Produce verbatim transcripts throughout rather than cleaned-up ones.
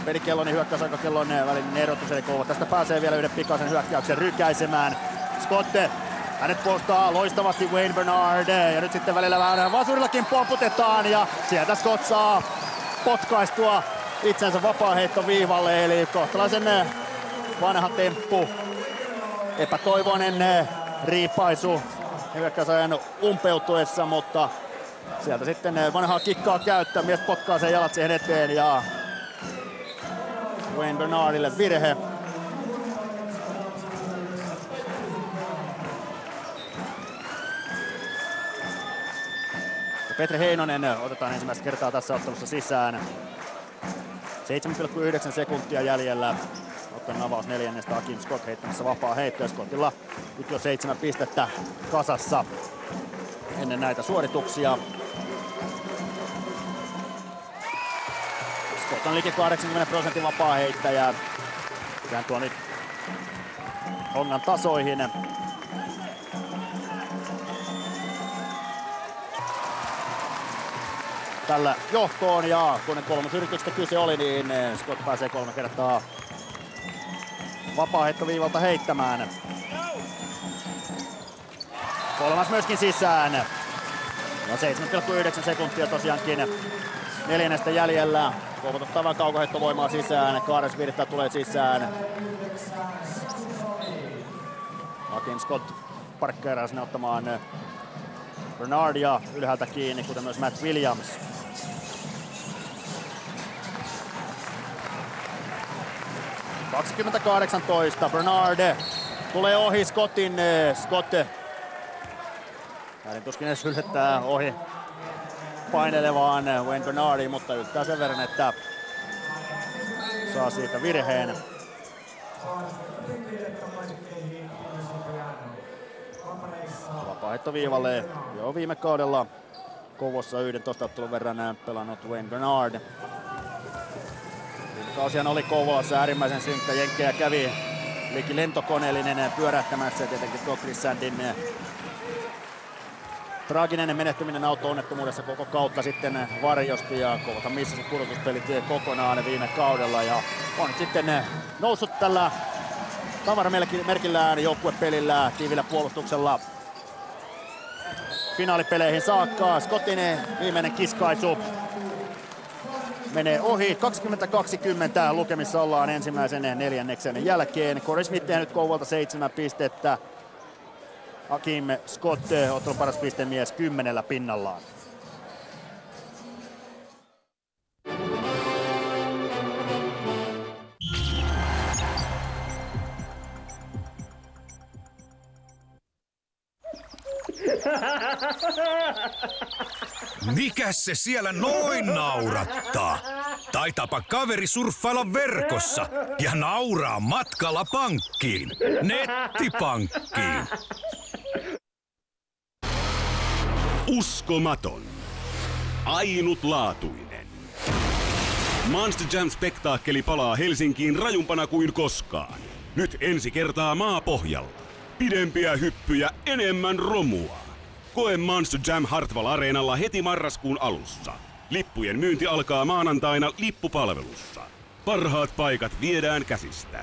pelikellon ja hyökkäysaikakellon välinen erotus, eli Kouvola tästä pääsee vielä yhden pikaisen hyökkäyksen rykäisemään. Scott, hänet puolustaa loistavasti Wayne Bernard, ja nyt sitten välillä vähän vasurillakin pomputetaan, ja sieltä Scott saa potkaistua itsensä vapaaheittoviivalle, eli kohtalaisen vanha temppu, epätoivoinen riipaisu hyökkäysajan umpeutuessa, mutta sieltä sitten vanhaa kikkaa käyttää, mies potkaa sen jalat siihen eteen ja Wayne Bernardille virhe. Ja Petri Heinonen otetaan ensimmäistä kertaa tässä ottelussa sisään. seitsemän pilkku yhdeksän sekuntia jäljellä. Ottelun avaus neljännestä, Akim Scott heittämässä vapaa heitto, ja Scottilla nyt jo seitsemän pistettä kasassa ennen näitä suorituksia. Scott on liki kahdeksankymmentä prosentin vapaa heittäjä. Sehän tuo nyt Hongan tasoihin. Tällä johtoon, ja kun kolmosyrityksestä kyse oli, niin Scott pääsee kolme kertaa vapaaheittoviivalta heittämään. Kolmas myöskin sisään. Ja seitsemän pilkku yhdeksän sekuntia tosiaankin neljännestä jäljellä. Kouvot ottaa vain kaukoheittovoimaa sisään. Kaares Virta tulee sisään. Akim Scott parkkeeraa sinne ottamaan Bernardia ylhäältä kiinni, kuten myös Matt Williams. kaksikymmentä kahdeksantoista, Bernard tulee ohi Scottin. Scott hänen tuskin edes yllättää ohi painelevaan Wayne Bernardiin, mutta yltää sen verran, että saa siitä virheen. Vapaaheittoviivalle jo viime kaudella Kouvossa yhdentoista ottelun verran pelannut Wayne Bernard. Viime kausihan oli Kouvolassa äärimmäisen synkkä, jenkkejä kävi liki lentokoneellinen pyörähtämässä, ja tietenkin tuo Chris Sandin traaginen menehtyminen auto-onnettomuudessa koko kautta sitten varjosti, ja Kouvolta missasi pudotuspelit kokonaan viime kaudella, ja on sitten noussut tällä tavaramerkillään joukkuepelillä, tiivillä puolustuksella finaalipeleihin saakka. Scottin viimeinen kiskaisu menee ohi. kaksikymmentä kaksikymmentä lukemissa ollaan ensimmäisen neljänneksen jälkeen. Corey Smith tehnyt Kouvolta seitsemän pistettä. Akim Scott, ottelun paras pistemies, kymmenellä pinnallaan. Mikäs se siellä noin naurattaa? Taitapa kaveri surffailla verkossa ja nauraa matkalla pankkiin. Nettipankkiin. Uskomaton. Ainutlaatuinen. Monster Jam-spektaakkeli palaa Helsinkiin rajumpana kuin koskaan. Nyt ensi kertaa maapohjalla. Pidempiä hyppyjä, enemmän romua. Koe Monster Jam Hartwall Areenalla heti marraskuun alussa. Lippujen myynti alkaa maanantaina lippupalvelussa. Parhaat paikat viedään käsistä.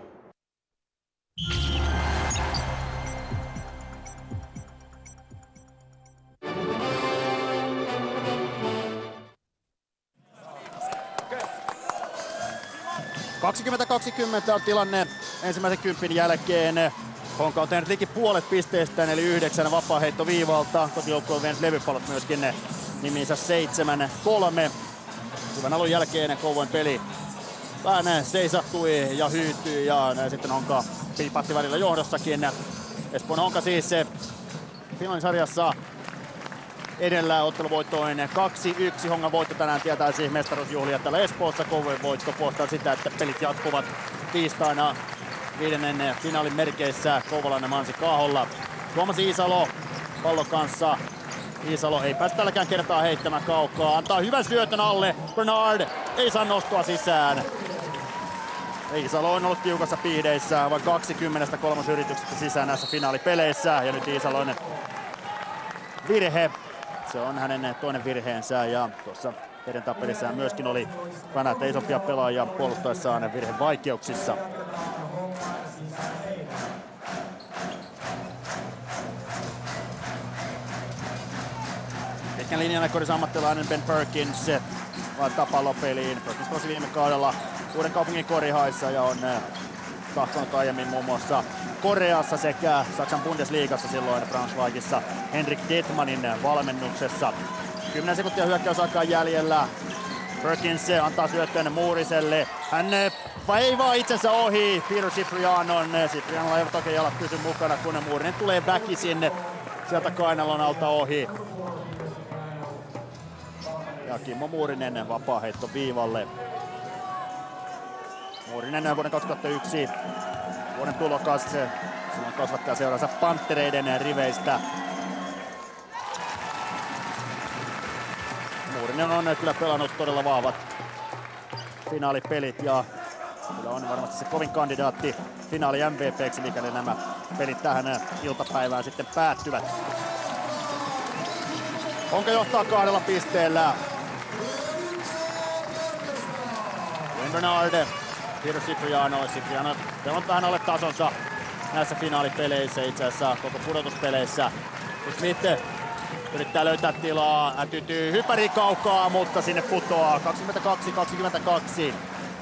kaksikymmentä kaksikymmentä on tilanne ensimmäisen kympin jälkeen. Honka on tehnyt liki puolet pisteistään, eli yhdeksän vapaaheittoviivalta. Kotijoukkue on vienyt levypallot myöskin niminsä seitsemän kolme. Hyvän alun jälkeen Kouvoin peli vähän seisahtui ja hyytyi, ja sitten Honka piipatti välillä johdossakin. Espoon Honka siis finaalisarjassa edellä otteluvoittoin kaksi yksi. Hongan voitto tänään tietäisi mestaruusjuhlia täällä Espoossa. Kouvoin voitto puolestaan sitä, että pelit jatkuvat tiistaina viidennen finaalin merkeissä Kouvolan Mansi Kaaholla. Tuomas Iisalo pallon kanssa. Iisalo ei päästä tälläkään kertaa heittämään kaukaa. Antaa hyvän syötön alle. Bernard ei saa nostoa sisään. Iisalo on ollut tiukassa piihdeissä, vain kaksikymmentä kolmosyrityksestä sisään näissä finaalipeleissä. Ja nyt Iisalon virhe. Se on hänen toinen virheensä, ja tuossa perjantai-pelissä hän myöskin oli vähän näitä isompia pelaajia puolustaessaan virhevaikeuksissa. Pitkän linjan korissa ammattilainen Ben Perkins laittaa pallopeliin. Perkins pelasi viime kaudella Uuden kaupungin Korihaissa ja on tahkonut aiemmin muun muassa Koreassa sekä Saksan Bundesliigassa silloin Braunschweigissa Henrik Detmanin valmennuksessa. kymmenen sekuntia hyökkäysaikaa jäljellä. Perkins antaa syöttöön Muuriselle. Hän vaivaa itsensä ohi Peter Ciprianon. Ciprianolla eivät oikein jalat pysy mukana, kun Muurinen tulee väkisin sieltä kainalon alta ohi. Ja Kimmo Muurinen vapaaheitto viivalle. Muurinen vuoden kaksituhattayksi vuoden tulokas. Silloin kasvattaa seuransa Panttereiden riveistä. Muurinen on kyllä pelannut todella vahvat finaalipelit ja kyllä on varmasti se kovin kandidaatti finaali M V P:ksi, mikäli nämä pelit tähän iltapäivään sitten päättyvät. Honka johtaa kahdella pisteellä. Wayne Bernard, Peter Cipriano. Cipriano pelannut vähän alle tasonsa näissä finaalipeleissä, itse asiassa koko pudotuspeleissä. Smith yrittää löytää tilaa, ätytyy hypäri kaukaa, mutta sinne putoaa. kaksikymmentäkaksi kaksikymmentäkaksi.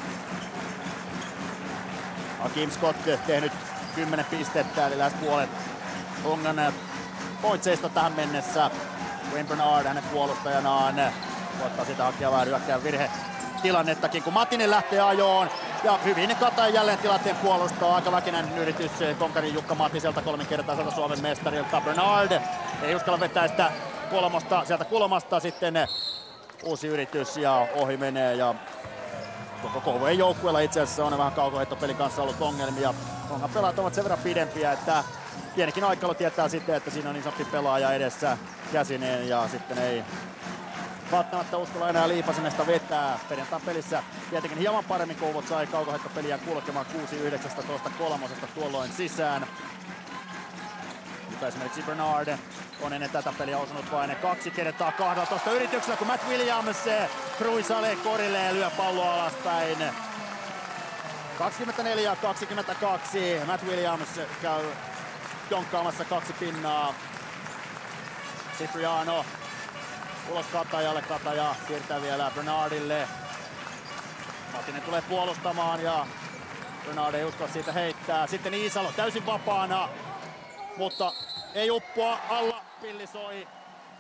Hakim Scott tehnyt kymmenen pistettä, eli lähes puolet Hongan pointseista tähän mennessä. Wayne Bernard hänen puolustajanaan koittaa sitä hakea vähän hyökkään virhe tilannettakin, kun Matinen lähtee ajoon. Ja hyvin Kataja jälleen tilanteen puolustaa. Aika väkinäinen yritys Konkarin Jukka Matiselta kolminkertaiselta Suomen mestarilta. Bernard ei uskalla vetää sitä kolmosta, sieltä kulmasta. Sitten uusi yritys ja ohi menee. Ja koko K V joukkueella itse asiassa on vähän kaukoheittopelin kanssa ollut ongelmia. Onhan pelaajat ovat sen verran pidempiä, että pienikin aikailu tietää sitten, että siinä on niin isompi pelaaja edessä käsineen ja sitten ei välttämättä uskalla enää Liipasenesta vetää. Perjantain pelissä tietenkin hieman paremmin Kouvot sai kaukoheittopeliä kulkemaan kuusi yhdeksäntoista kolmosesta tuolloin sisään. Mutta esimerkiksi Bernard on ennen tätä peliä osunut vain kaksi kertaa kahdellatoista yrityksellä, kun Matt Williams kruisalee korille ja lyö palloa alaspäin. kaksikymmentäneljä kaksikymmentäkaksi. Matt Williams käy donkkaamassa kaksi pinnaa. Cipriano ulos Katajalle, Kataja siirtää vielä Bernardille. Matinen tulee puolustamaan ja Bernard ei usko siitä heittää. Sitten Iisalo täysin vapaana, mutta ei uppoa, alla pilli soi.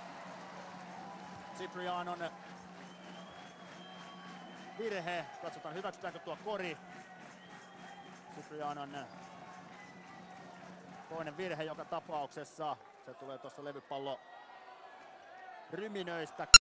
Ciprianon virhe. Katsotaan hyväksytäänkö tuo kori. Ciprianon toinen virhe joka tapauksessa. Se tulee tuosta levypallo ryminöistä.